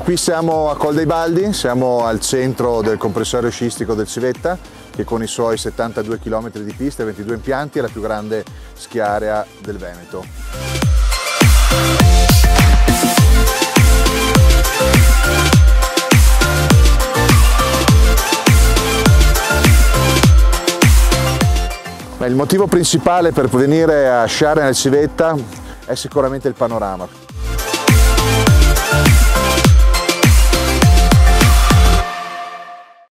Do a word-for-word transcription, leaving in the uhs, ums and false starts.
qui siamo a Col dei Baldi, siamo al centro del comprensorio sciistico del Civetta, che con i suoi settantadue chilometri di piste e ventidue impianti è la più grande schiarea del Veneto. Il motivo principale per venire a sciare nel Civetta è sicuramente il panorama.